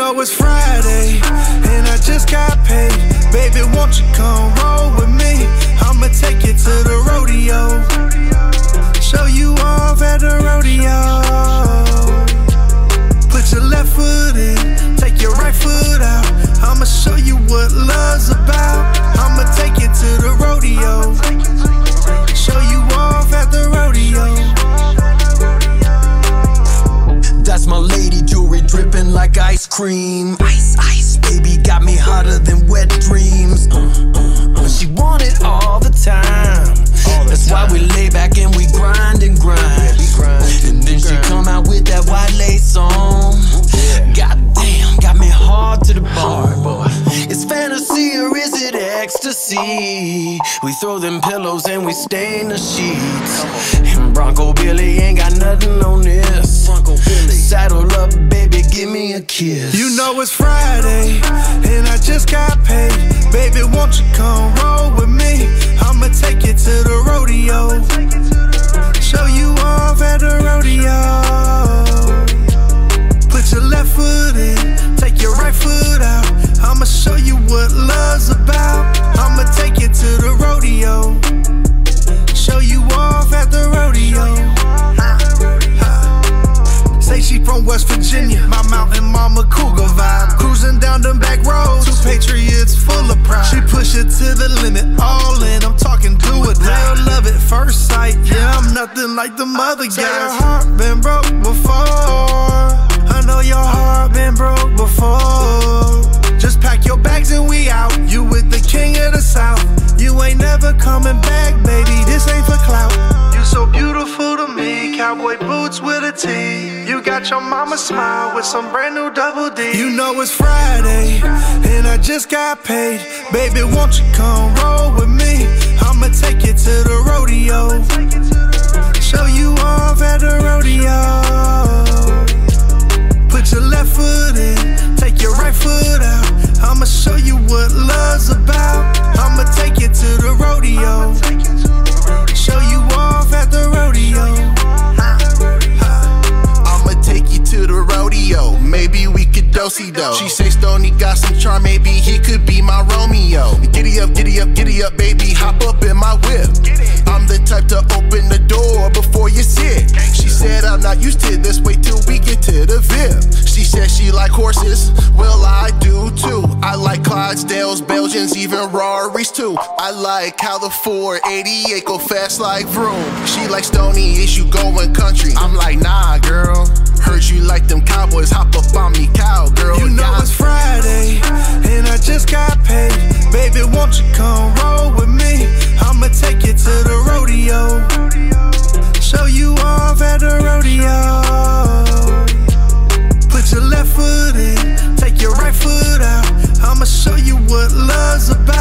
know it's Friday, and I just got paid. Baby, won't you come roll with me? I'ma take you to the rodeo, show you off at the rodeo. Put your left foot in, take your right foot out. I'ma show you what love's about. I'ma take you to the rodeo, show you off at the rodeo. That's my lady, jewelry dripping like ice cream. Ice, ice, baby, got me hotter than wet dreams. She want it all the time. That's why we lay back and we grind and grind. And then she come out with that white lace on. Goddamn, got me hard to the bone. It's fantasy or is it ecstasy? We throw them pillows and we stain the sheets. And Bronco Billy ain't got nothing on this. Saddle up, baby, give me a kiss. You know it's Friday, and I just got paid. Baby, won't you come roll with me? I'ma take you to the rodeo, show you off at the rodeo. Put your left foot in, take your right foot out. I'ma show you what love's about. I'ma take you to the rodeo, show you off at the rodeo. Say she from West Virginia, my mountain mama cougar vibe. Cruising down them back roads, two patriots full of pride. She push it to the limit, all in, I'm talking do or die. Real love at first sight, yeah, I'm nothing like the other guys. Say your heart been broke before, I know your heart been broke before. Just pack your bags and we out, you with the king of the south. You ain't never coming back, baby, this ain't for clout. You so beautiful to me, cowboy boots with a tee. You got your mama smile with some brand new double D. You know it's Friday, and I just got paid. Baby, won't you come roll with me? I'ma take you to the rodeo, show you off at the rodeo. Put your left foot in, take your right foot out. I'ma show you what love's about. I'ma take you to the rodeo, show you off at the rodeo. I'ma take you to the rodeo, maybe we could do-si-do. She say Stoney got some charm, maybe he could be my Romeo. Giddy up, giddy up, giddy up, baby, hop up in my whip. I'm the type to open the door before you sit. She said I'm not used to this, wait till we get to the VIP. She said she like horses, well I do too. I like Clydesdales, Belgians, even Raris too. I like how the 488 go fast like vroom. She like Stoney, is you going country? I'm like nah girl, heard you like them cowboys, hop up on me cowgirl. You know it's Friday, and I just got paid. Baby, won't you come roll with me? I'ma take you to the rodeo, show you off at the rodeo. Put your left foot in, take your right foot out. I'ma show you what love's about.